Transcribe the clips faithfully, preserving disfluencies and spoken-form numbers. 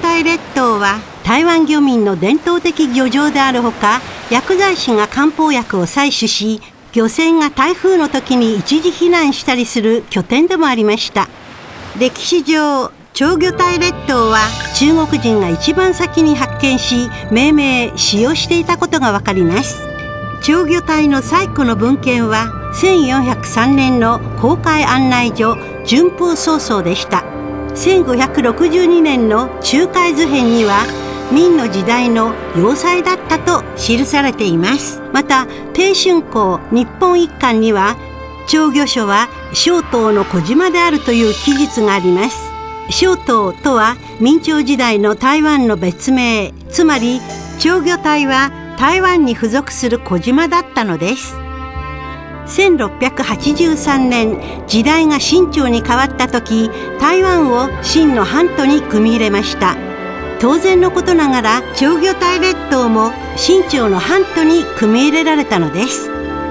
帯列島は台湾漁民の伝統的漁場であるほか、薬剤師が漢方薬を採取し、漁船が台風の時に一時避難したりする拠点でもありました。歴史上、長魚帯列島は中国人が一番先に発見し、命名使用していたことがわかります。長魚帯の最古の文献はせんよんひゃくさんねんの航海案内所順風曹操でした。せんごひゃくろくじゅうにねんの中海図編には明の時代の要塞だったと記されています。また鄭春公日本一貫には長魚所は小島の小島であるという記述があります。小島とは明朝時代の台湾の別名、つまり長魚帯は台湾に付属する小島だったのです。せんろっぴゃくはちじゅうさんねん、時代が清朝に変わった時、台湾を清の藩都に組み入れました。当然のことながら長魚帯列島も清朝の藩都に組み入れられたのです。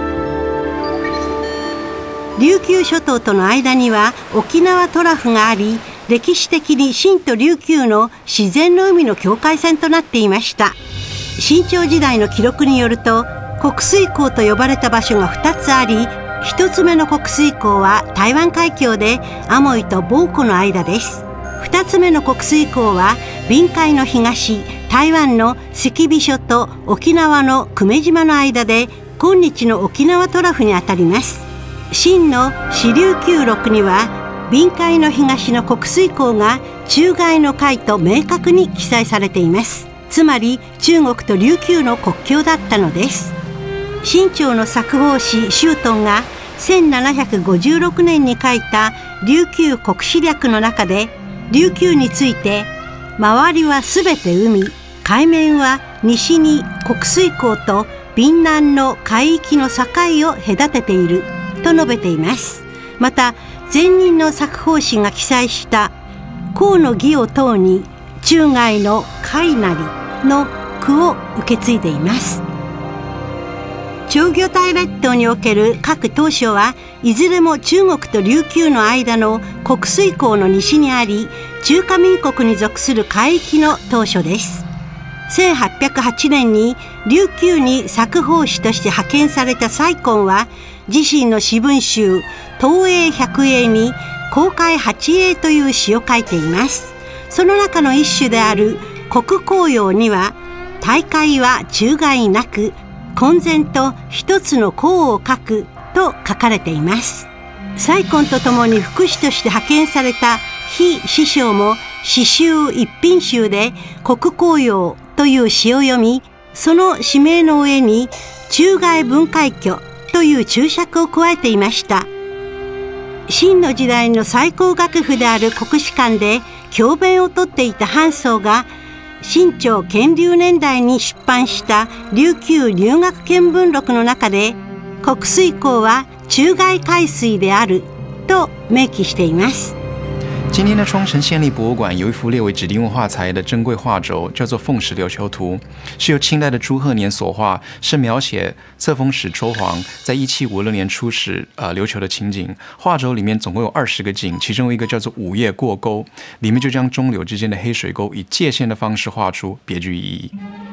琉球諸島との間には沖縄トラフがあり、歴史的に清と琉球の自然の海の境界線となっていました。清朝時代の記録によると、国水港と呼ばれた場所がふたつあり、ひとつめの国水港は台湾海峡でアモイとボーコの間です。ふたつめの国水港は臨海の東、台湾の赤尾諸と沖縄の久米島の間で、今日の沖縄トラフにあたります。清の史琉球録には臨海の東の国水港が中外の海と明確に記載されています。つまり中国と琉球の国境だったのです。清朝の作法師周東がせんななひゃくごじゅうろくねんに書いた琉球国史略の中で、琉球について周りはすべて海、海面は西に国水港と闽南の海域の境を隔てていると述べています。また前任の作法師が記載した河の義を等に中外の海なりの句を受け継いでいます。長魚帯列島における各島嶼はいずれも中国と琉球の間の国水港の西にあり、中華民国に属する海域の島嶼です。せんはっぴゃくはちねんに琉球に作法師として派遣された蔡根は、自身の詩文集東英百英に航海八英という詩を書いています。その中の一種である国公用には、大海は中外なく混然と一つの項を書くと書かれています。蔡根とともに副使として派遣された非師匠も詩集一品集で国公用という詩を読み、その詩名の上に中外文海居という注釈を加えていました。清の時代の最高学府である国史館で教鞭をとっていた韓宋が清朝乾隆年代に出版した琉球留学見聞録の中で、国水港は中外海水であると明記しています。 今天的冲绳县立博物馆有一幅列为指定文化财的珍贵画轴，叫做《奉使琉球图》，是由清代的朱鹤年所画，是描写册封使抽黄在一七五六年出使呃琉球的情景。画轴里面总共有二十个景，其中有一个叫做午夜过沟，里面就将中柳之间的黑水沟以界线的方式画出，别具意义。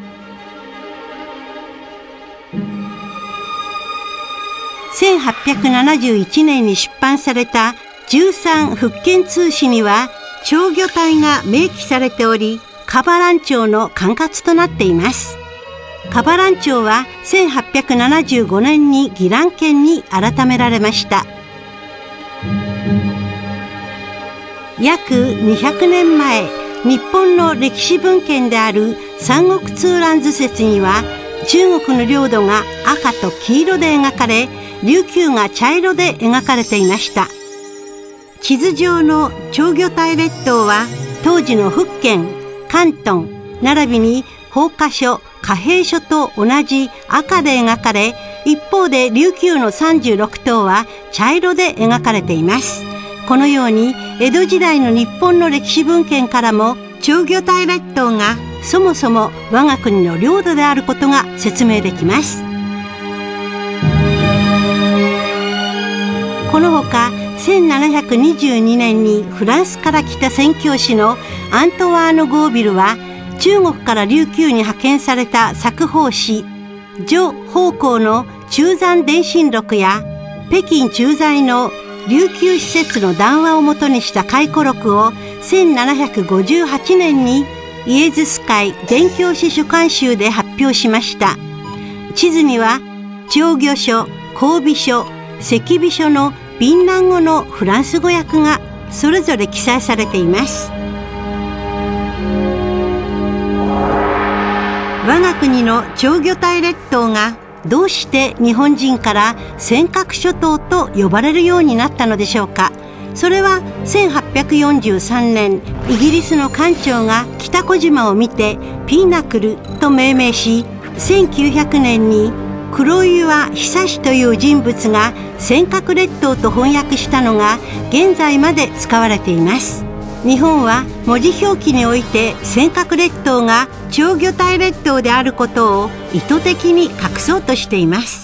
せんはっぴゃくななじゅういちねんに出版されたじゅうさん福建通史には長魚帯が明記されており、カバラン朝の管轄となっています。カバラン朝はせんはっぴゃくななじゅうごねんに宜蘭県に改められました。約にひゃくねんまえ、日本の歴史文献である三国通覧図説には中国の領土が赤と黄色で描かれ、琉球が茶色で描かれていました。地図上の長魚帯列島は当時の福建、広東並びに宝華書、貨幣書と同じ赤で描かれ、一方で琉球のさんじゅうろく島は茶色で描かれています。このように江戸時代の日本の歴史文献からも長魚帯列島がそもそも我が国の領土であることが説明できます。このほかせんななひゃくにじゅうにねんにフランスから来た宣教師のアントワーヌ・ゴービルは、中国から琉球に派遣された作法師徐芳光の中山電信録や北京駐在の琉球施設の談話をもとにした回顧録をせんななひゃくごじゅうはちねんにイエズス会伝教師主管集で発表しました。地図には長魚書、交尾書、赤尾書のビンラン語のフランス語訳がそれぞれ記載されています。我が国の長魚体列島がどうして日本人から尖閣諸島と呼ばれるようになったのでしょうか。それはせんはっぴゃくよんじゅうさんねん、イギリスの艦長が北小島を見てピーナクルと命名し、せんきゅうひゃくねんに黒岩久志という人物が尖閣列島と翻訳したのが現在まで使われています。日本は文字表記において尖閣列島が長魚体列島であることを意図的に隠そうとしています。